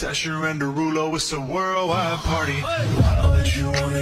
Sasher and Derulo, it's a worldwide party. I know that you want